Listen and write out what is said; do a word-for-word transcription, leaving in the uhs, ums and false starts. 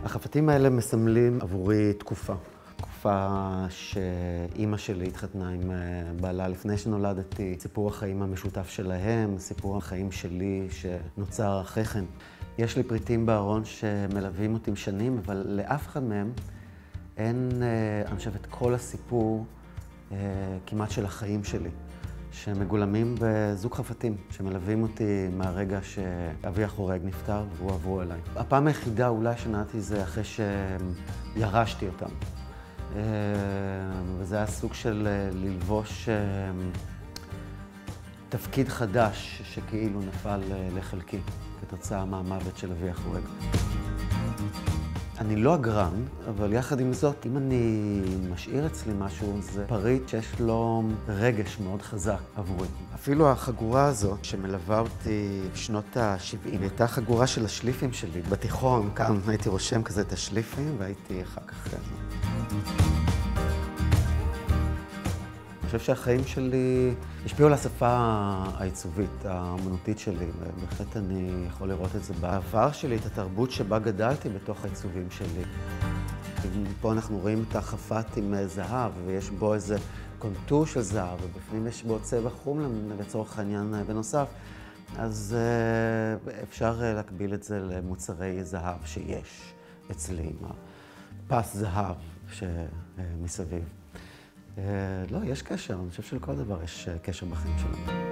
החפתים האלה מסמלים עבורי תקופה. תקופה שאימא שלי התחתנה עם בעלה לפני שנולדתי, סיפור החיים המשותף שלהם, סיפור החיים שלי שנוצר אחרי כן. יש לי פריטים בארון שמלווים אותי שנים, אבל לאף אחד מהם אין, אני חושב, את כל הסיפור כמעט של החיים שלי, שמגולמים בזוג חפתים, שמלווים אותי מהרגע שאבי החורג נפטר והועברו אליי. הפעם היחידה אולי שנעתי זה אחרי שירשתי אותם. וזה היה סוג של ללבוש תפקיד חדש שכאילו נפל לחלקי כתוצאה מהמוות של אבי החורג. אני לא אגרן, אבל יחד עם זאת, אם אני משאיר אצלי משהו, זה פריט שיש לו רגש מאוד חזק עבורי. אפילו החגורה הזאת שמלווה אותי בשנות ה-שבעים, הייתה חגורה של השליפים שלי. בתיכון, כאן הייתי רושם כזה את השליפים, והייתי אחר כך... אני חושב שהחיים שלי השפיעו על השפה העיצובית, האמנותית שלי, ובהחלט אני יכול לראות את זה בעבר שלי, את התרבות שבה גדלתי בתוך העיצובים שלי. פה אנחנו רואים את החפת עם זהב, ויש בו איזה קונטור של זהב, ובפנים יש בו צבע חום לצורך העניין בנוסף. אז אפשר להקביל את זה למוצרי זהב שיש אצלי, עם הפס זהב שמסביב. לא, יש קשר, אני חושב שלכל דבר יש קשר בחיים שלנו.